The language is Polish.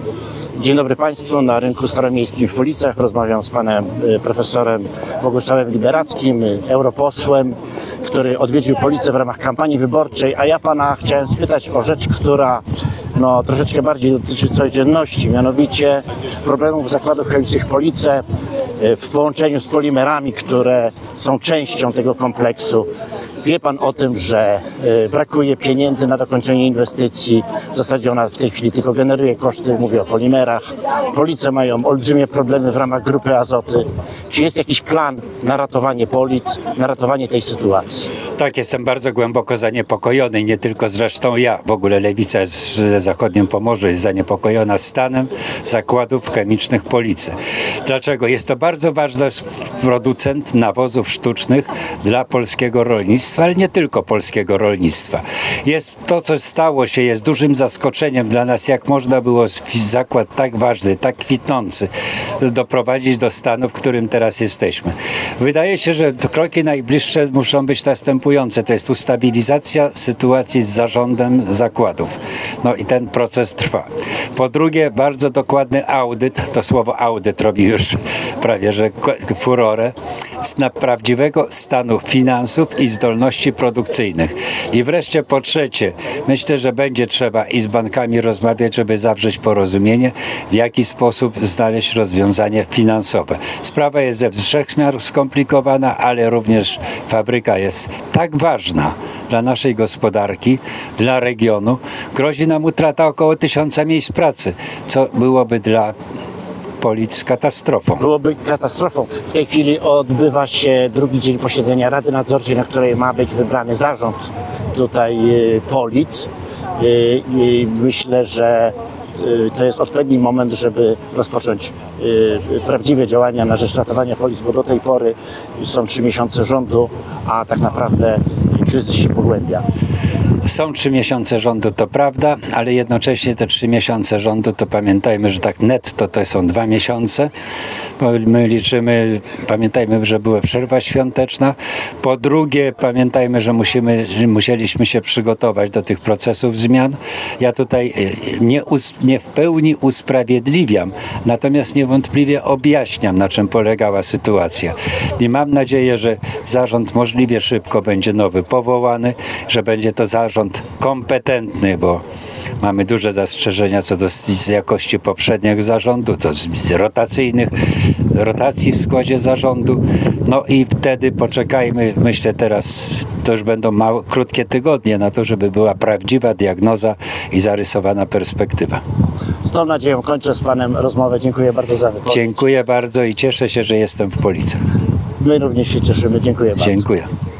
Dzień dobry Państwu. Na rynku staromiejskim w Policach rozmawiam z panem profesorem Bogusławem Liberackim, europosłem, który odwiedził Policję w ramach kampanii wyborczej, a ja pana chciałem spytać o rzecz, która troszeczkę bardziej dotyczy codzienności, mianowicie problemów zakładów chemicznych Police w połączeniu z polimerami, które są częścią tego kompleksu. Wie pan o tym, że brakuje pieniędzy na dokończenie inwestycji. W zasadzie ona w tej chwili tylko generuje koszty, mówię o polimerach. Police mają olbrzymie problemy w ramach Grupy Azoty. Czy jest jakiś plan na ratowanie Polic, na ratowanie tej sytuacji? Tak, jestem bardzo głęboko zaniepokojony, nie tylko zresztą ja. W ogóle lewica w zachodnim Pomorzu jest zaniepokojona stanem zakładów chemicznych Police. Dlaczego? Jest to bardzo ważny producent nawozów sztucznych dla polskiego rolnictwa, ale nie tylko polskiego rolnictwa. Jest to, co stało się, jest dużym zaskoczeniem dla nas, jak można było zakład tak ważny, tak kwitnący doprowadzić do stanu, w którym teraz jesteśmy. Wydaje się, że kroki najbliższe muszą być następujące. To jest ustabilizacja sytuacji z zarządem zakładów. No i ten proces trwa. Po drugie, bardzo dokładny audyt, to słowo audyt robi już prawie że furorę, na prawdziwego stanu finansów i zdolności produkcyjnych. I wreszcie po trzecie, myślę, że będzie trzeba i z bankami rozmawiać, żeby zawrzeć porozumienie, w jaki sposób znaleźć rozwiązanie finansowe. Sprawa jest ze wszech miar skomplikowana, ale również fabryka jest tak ważna dla naszej gospodarki, dla regionu. Grozi nam utrata około 1000 miejsc pracy, co byłoby dla Polic katastrofą. Byłoby katastrofą. W tej chwili odbywa się drugi dzień posiedzenia Rady Nadzorczej, na której ma być wybrany zarząd tutaj Polic. I myślę, że to jest odpowiedni moment, żeby rozpocząć prawdziwe działania na rzecz ratowania Polic, bo do tej pory są 3 miesiące rządu, a tak naprawdę kryzys się pogłębia. Są 3 miesiące rządu, to prawda, ale jednocześnie te 3 miesiące rządu, to pamiętajmy, że tak netto to są 2 miesiące, bo my liczymy, pamiętajmy, że była przerwa świąteczna. Po drugie, pamiętajmy, że musieliśmy się przygotować do tych procesów zmian. Ja tutaj nie w pełni usprawiedliwiam, natomiast niewątpliwie objaśniam, na czym polegała sytuacja. I mam nadzieję, że zarząd możliwie szybko będzie nowy powołany, że będzie to zarząd kompetentny, bo mamy duże zastrzeżenia co do jakości poprzednich zarządu, to z rotacji w składzie zarządu. No i wtedy poczekajmy, myślę teraz, to już będą krótkie tygodnie na to, żeby była prawdziwa diagnoza i zarysowana perspektywa. Z tą nadzieją kończę z panem rozmowę. Dziękuję bardzo za wypowiedź. Dziękuję bardzo i cieszę się, że jestem w Policach. My również się cieszymy. Dziękuję bardzo. Dziękuję.